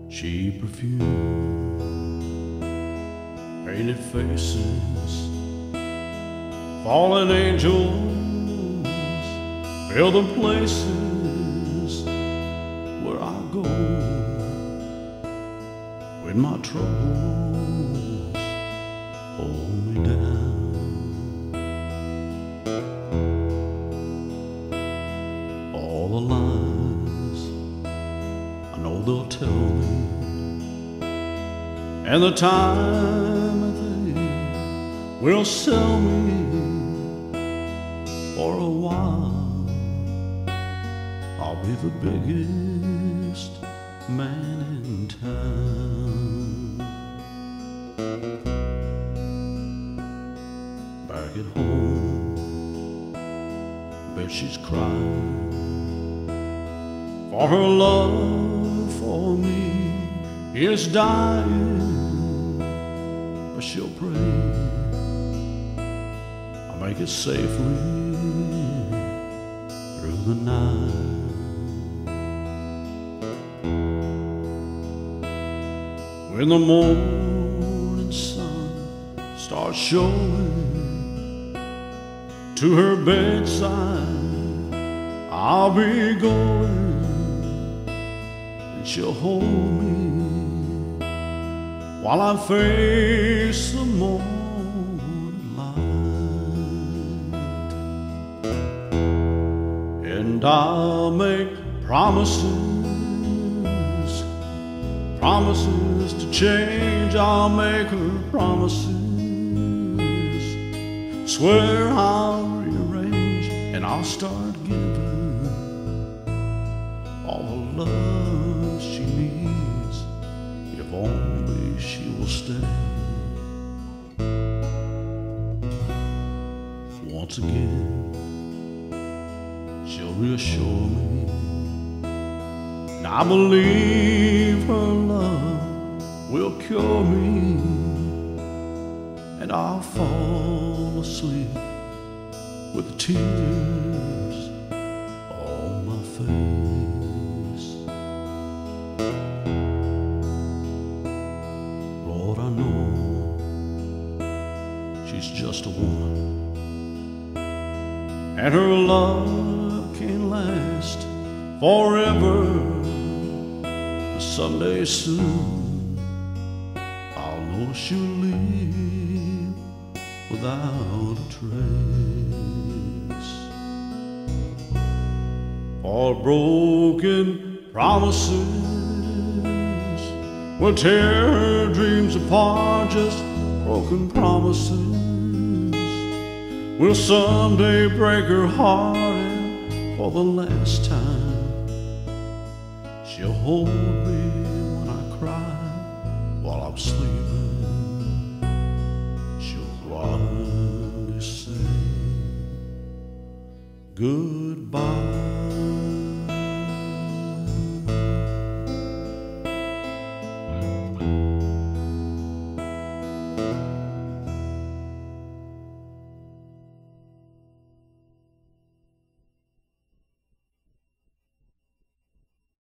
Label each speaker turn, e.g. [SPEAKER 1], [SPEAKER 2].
[SPEAKER 1] cheap perfume, painted faces, fallen angels, fill the places where I go when my troubles hold me down. All the lies I know they'll tell me, and the time that they will sell me, for a while I'll be the biggest man in town. Back at home, bet she's crying, for her love for me is dying, but she'll pray I'll make it safely through the night. When the morning sun starts showing, to her bedside I'll be going, and she'll hold me while I face the morning light. And I'll make promises to change. I'll make her promises, swear I'll rearrange, and I'll start giving all the love she needs, if only she will stay. Once again she'll reassure me, and I believe her love will cure me, and I'll fall asleep with the tears on my face. Lord, I know she's just a woman, and her love can't last forever. But someday soon I'll know she'll leave without a trace. For broken promises will tear her dreams apart. Just broken promises will someday break her heart, and for the last time she'll hold me when I cry while I'm sleeping. She'll quietly say, good